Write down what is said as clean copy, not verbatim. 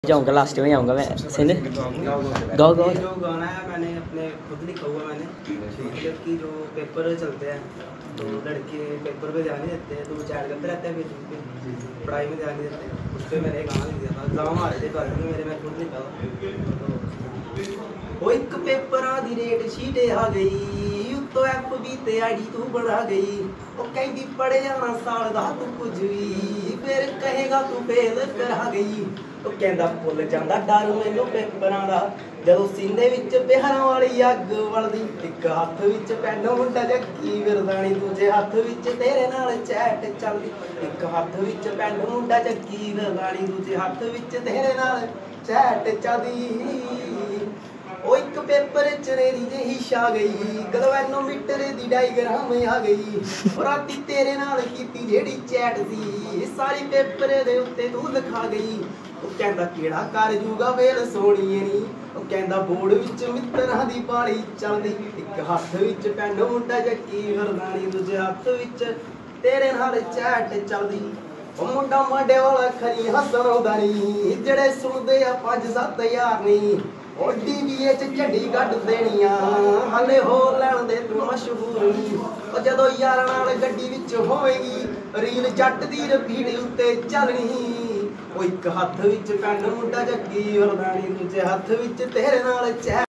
जाऊंगा लास्ट में आऊंगा मैं सिंध गाओ गाओ जो गाना है मैंने अपने खुद लिखा हुआ मैंने जबकि जो पेपर चलते हैं तो लड़के पेपर पे ध्यान नहीं देते हैं तो वो चैट करते रहते हैं फेसबुक पे पढ़ाई में ध्यान नहीं देते। उस पर मैंने गाना लिख दिया था एग्जाम आ रहे थे पर मेरे मैं खुद लिखा था। वो एक पेपर दी रेट शीटे आ गई तो एफ बी ते आईडी तू बढ़ा गई वो कहती पढ़े जाना साल दा तू कुछ भी फिर कहेगा तू फेल करा गई तो कहता भुल जाता डर मैनू पेपरां दा जदों सीने विच बिहारां वाली अग वलदी एक हत्थ विच पैन मुंडा जक्की विरदानी दूजे हत्थ विच तेरे नाल चैट चलदी एक हत्थ विच पैन मुंडा जक्की विरदानी दूजे हत्थ विच तेरे नाल चैट चलदी। ओ एक पेपर च रेरी जही छा गई गलवैनोमीटर दी डायग्राम आ गई और राती तेरे नाल कीती जेड़ी चैट सी सारी पेपर दे उत्ते तू लिखा गई। ओ कहंदा केड़ा कर जूगा फेल सोणीए नी ओ कहंदा बोर्ड विच मित्तरां दी पाली चलदी एक हत्थ विच पैन मुंडा जक्की वरदानी दूजे हत्थ विच तेरे नाल चैट चलदी। ओ मुंडा माडे वाला खरी हसन आउंदा नी जेड़े सुणदे आ 5-7 यार नी ओ डीवीए च झंडी गड्ड देणियां हाले हो लैण दे तू मशहूर नी ओ जदों यारां नाल गड्डी विच होवेगी रील जट दी रिपीट उत्ते चलनी ओ एक हत्थ विच पैन मुंडा जग्गी वरदानी दूजे हत्थ विच तेरे नाल चै